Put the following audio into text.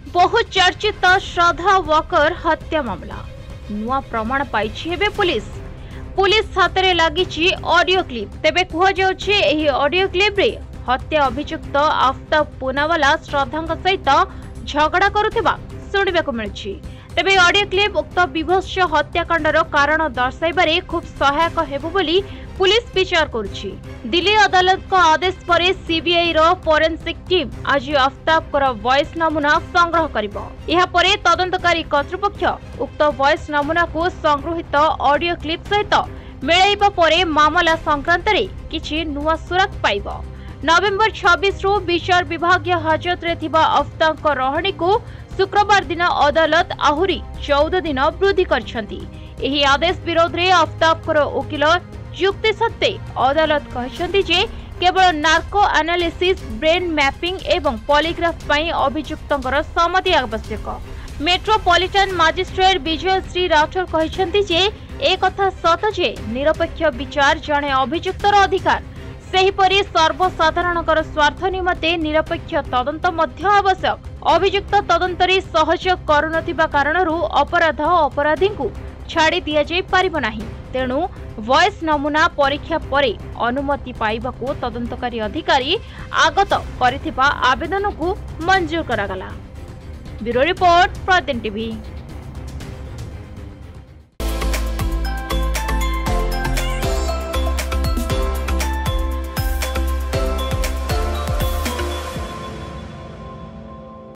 बहुचर्चित श्रद्धा वॉकर हत्या मामला नुआ प्रमाण पाइछि हेबे पुलिस हाथ में लगी ऑडियो क्लिप। तेबे कहुछि एही ऑडियो क्लिप रे हत्या अभियुक्त आफ्ताब पूनावाला श्रद्धा सहित झगड़ा करुथिबा सुनिबाकु मिलुछि। तेबे ऑडियो क्लिप उक्त विभत्स हत्याकांडर कारण दर्शाइबारे खूब सहायक हेबो बोली पुलिस विचार करुछि। दिल्ली अदालत को आदेश पर सीबीआई रो फोरेंसिक टीम आज आफ्ताब को वॉइस नमूना संग्रह करिबो। एहा परे तदंतकारी कर्तृपक्ष उक्त वॉइस नमूना को संग्रहित ऑडियो क्लिप सहित मिलाइबा परे मामला संक्रांत रे किछि नुआ सुराग पाइबो। नवेम्बर 26 रु विचार विभागीय हाजत रे थिबा आफ्ताब को रहणी को शुक्रवार दिन अदालत आहुरी 14 दिन वृद्धि करछंती। एही आदेश विरोध रे आफ्ताब को वकील युक्ति सत्ते अदालत कहछंती जे केवल नार्को एनालिसिस ब्रेन मैपिंग एवं पॉलीग्राफ पई अभियुक्तंकर सहमति आवश्यक। मेट्रोपॉलिटन मजिस्ट्रेट विजय श्री राठौर कहछंती जे ए कथा सत जे निरपेक्ष विचार जणे अभियुक्तर अधिकार, सेहीपरि सर्वसाधारणकर स्वार्थ निमते निरपेक्ष तदंत मध्य आवश्यक। अभियुक्त तदंतरे सहयोग करुनथिबा कारणरू अपराध अपराधी को छाड़ी दिया जाय पारिबो नाही। तेणु वॉइस नमूना परीक्षा परे अनुमति पाइबाकू तदंतकारी अधिकारी आगत करिथिबा आवेदन को मंजूर करागला। ब्यूरो रिपोर्ट प्रतिदिन टीवी।